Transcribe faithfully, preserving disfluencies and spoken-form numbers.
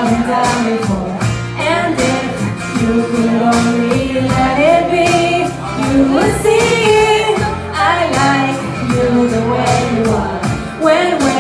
falling down before. And if you could only let it be, you would see I like you the way you are. When